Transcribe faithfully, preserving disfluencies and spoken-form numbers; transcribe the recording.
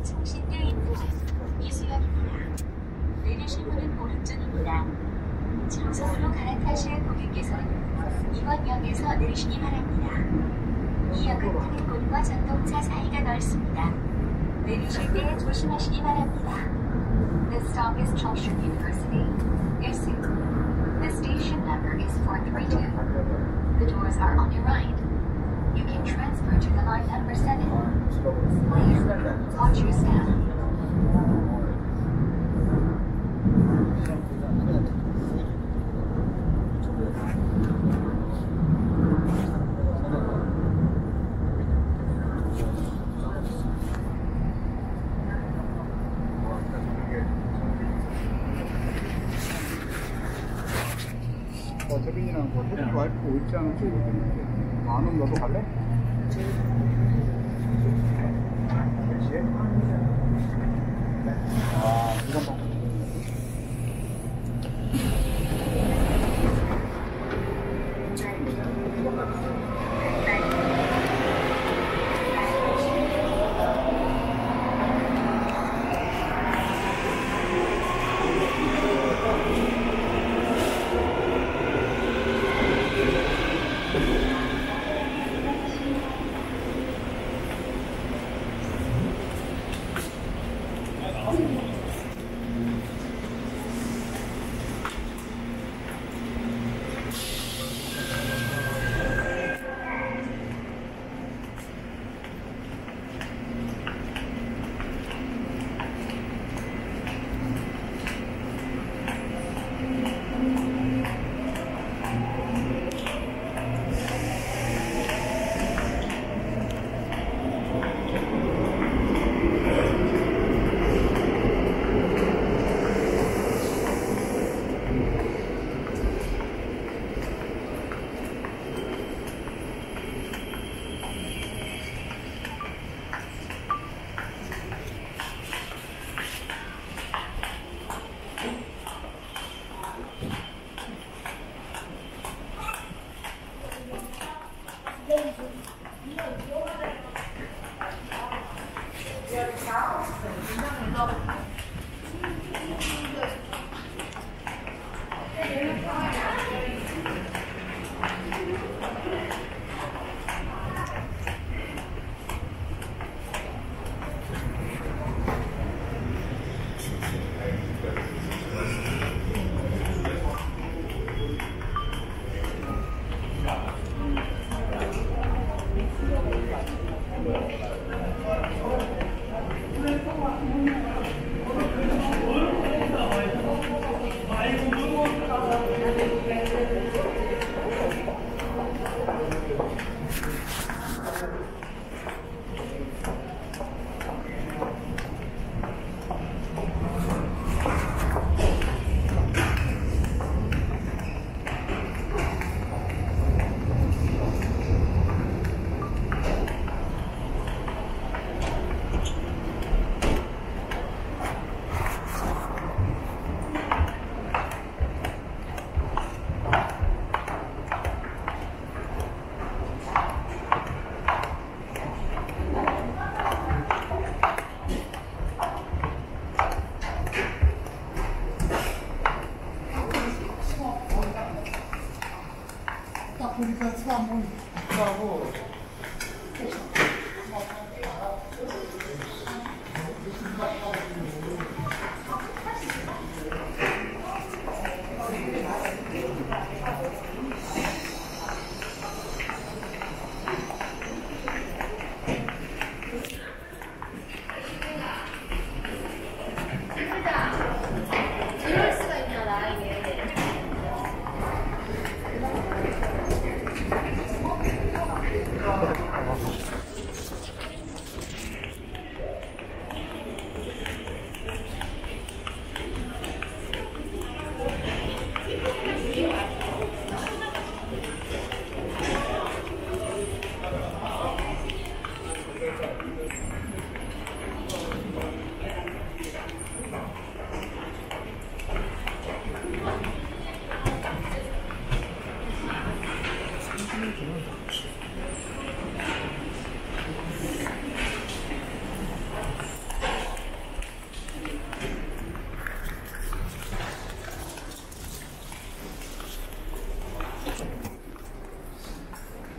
정신대입구 이수역입니다. 내리실 문은 오른쪽입니다. 정선으로 갈아타실 고객께서는 이번 역에서 내리시기 바랍니다. 이 역은 타겟곳과 전동차 사이가 넓습니다. 내리실 때 조심하시기 바랍니다. The stop is Chulshan University. Ilsik. The station number is four three two. The doors are on your right. You can transfer to the line number seven. Please watch your step. 어, 재빈이랑 뭐 태빈이 와이프가 올지 안 올지 모르겠는데 안 오면 너도 갈래? 몇 시에? 아, 이건 봐. 보니까 차 한번